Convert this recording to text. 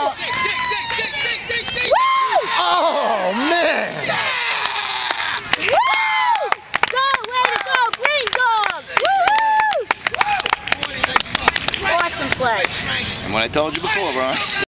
Oh, man! Woo! Go, way to go, Green Dog! Woo! Awesome play. And what I told you before, Brian.